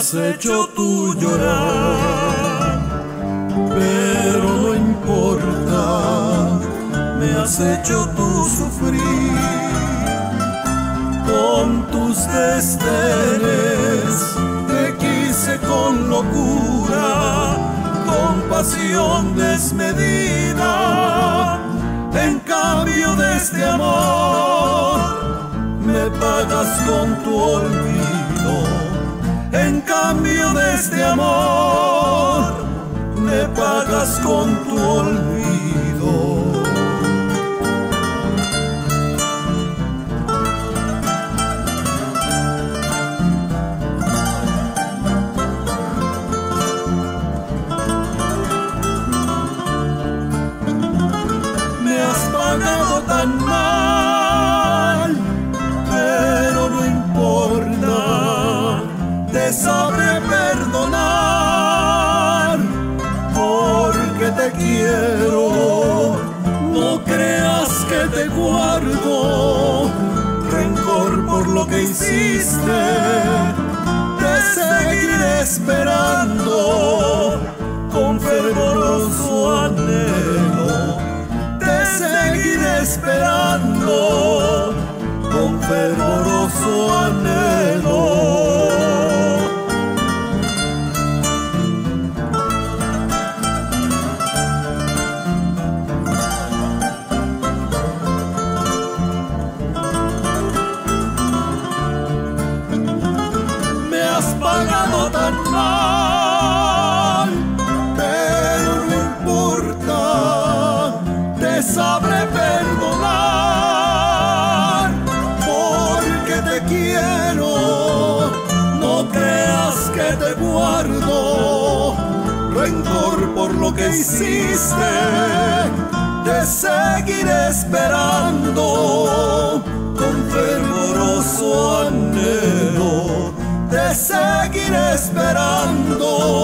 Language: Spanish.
has hecho tú llorar, pero no importa, me has hecho tú sufrir con tus desdenes. Te quise con locura, con pasión desmedida. En cambio de este amor me pagas con tu olvido. En cambio de este amor me pagas con tu olvido. Me has pagado tan mal, pero no importa, te sabré perdonar, porque te quiero. No creas que te guardo rencor por lo que hiciste. Te seguiré esperando con fervoroso anhelo. Te seguiré esperando con fervoroso anhelo. Me has pagado tan mal, pero no importa, te sabré perdonar, porque te quiero. No creas que te guardo rencor por lo que hiciste. Te seguiré esperando con fervoroso anhelo. Te seguiré esperando